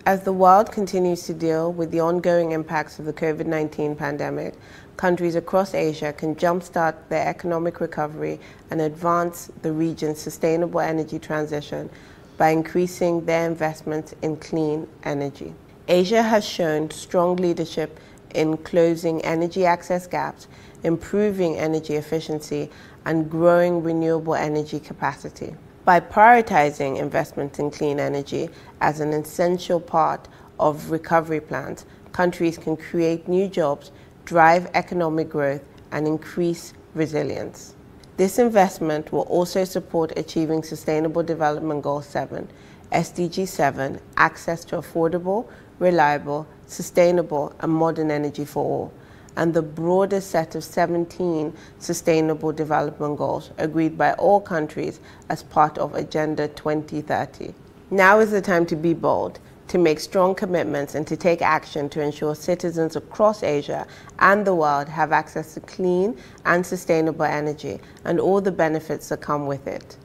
As the world continues to deal with the ongoing impacts of the COVID-19 pandemic, countries across Asia can jumpstart their economic recovery and advance the region's sustainable energy transition by increasing their investments in clean energy. Asia has shown strong leadership in closing energy access gaps, improving energy efficiency, and growing renewable energy capacity. By prioritizing investment in clean energy as an essential part of recovery plans, countries can create new jobs, drive economic growth, and increase resilience. This investment will also support achieving Sustainable Development Goal 7, SDG 7, access to affordable, reliable, sustainable, and modern energy for all, and the broader set of 17 Sustainable Development Goals agreed by all countries as part of Agenda 2030. Now is the time to be bold, to make strong commitments, and to take action to ensure citizens across Asia and the world have access to clean and sustainable energy and all the benefits that come with it.